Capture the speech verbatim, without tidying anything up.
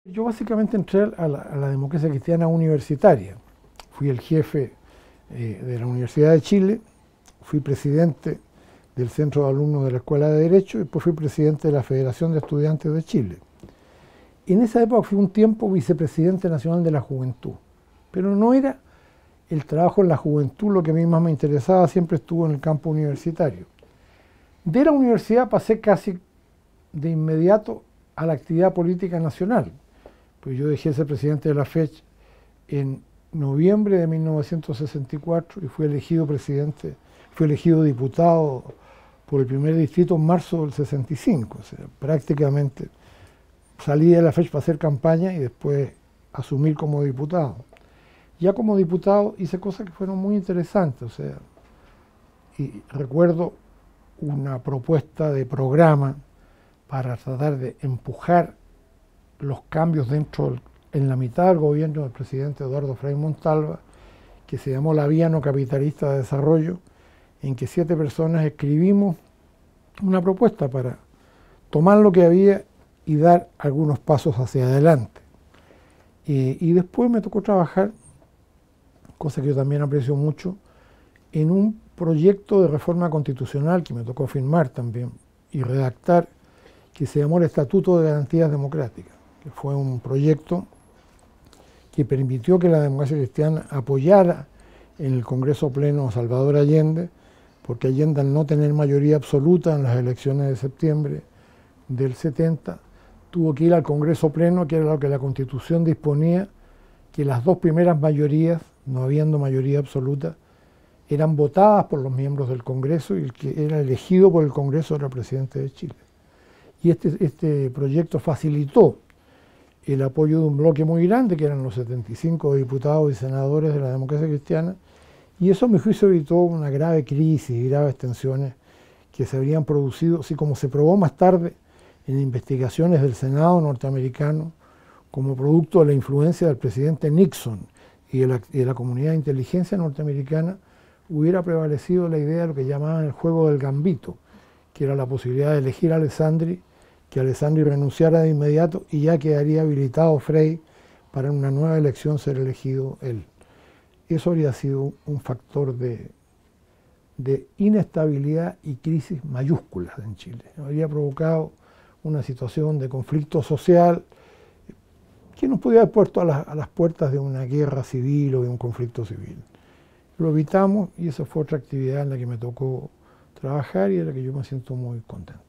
Yo básicamente entré a la, a la democracia cristiana universitaria. Fui el jefe eh, de la Universidad de Chile, fui presidente del Centro de Alumnos de la Escuela de Derecho y después fui presidente de la Federación de Estudiantes de Chile. En esa época fui un tiempo vicepresidente nacional de la Juventud, pero no era el trabajo en la juventud lo que a mí más me interesaba, siempre estuvo en el campo universitario. De la universidad pasé casi de inmediato a la actividad política nacional, pues yo dejé de ser presidente de la FECH en noviembre de mil novecientos sesenta y cuatro y fui elegido presidente, fui elegido diputado por el primer distrito en marzo del sesenta y cinco, o sea, prácticamente salí de la FECH para hacer campaña y después asumir como diputado. Ya como diputado hice cosas que fueron muy interesantes, o sea, y recuerdo una propuesta de programa para tratar de empujar los cambios dentro, del, en la mitad del gobierno del presidente Eduardo Frei Montalva, que se llamó la Vía No Capitalista de Desarrollo, en que siete personas escribimos una propuesta para tomar lo que había y dar algunos pasos hacia adelante. Eh, y después me tocó trabajar, cosa que yo también aprecio mucho, en un proyecto de reforma constitucional que me tocó firmar también y redactar, que se llamó el Estatuto de Garantías Democráticas, que fue un proyecto que permitió que la democracia cristiana apoyara en el Congreso Pleno a Salvador Allende, porque Allende, al no tener mayoría absoluta en las elecciones de septiembre del setenta, tuvo que ir al Congreso Pleno, que era lo que la Constitución disponía, que las dos primeras mayorías, no habiendo mayoría absoluta, eran votadas por los miembros del Congreso y el que era elegido por el Congreso era el presidente de Chile. Y este, este proyecto facilitó el apoyo de un bloque muy grande, que eran los setenta y cinco diputados y senadores de la democracia cristiana, y eso a mi juicio evitó una grave crisis y graves tensiones que se habrían producido, así como se probó más tarde en investigaciones del Senado norteamericano, como producto de la influencia del presidente Nixon y de la, y de la comunidad de inteligencia norteamericana, hubiera prevalecido la idea de lo que llamaban el juego del gambito, que era la posibilidad de elegir a Alessandri, que Alessandri renunciara de inmediato y ya quedaría habilitado Frei para en una nueva elección ser elegido él. Eso habría sido un factor de, de inestabilidad y crisis mayúsculas en Chile. Habría provocado una situación de conflicto social que nos podía haber puesto a, la, a las puertas de una guerra civil o de un conflicto civil. Lo evitamos y esa fue otra actividad en la que me tocó trabajar y de la que yo me siento muy contento.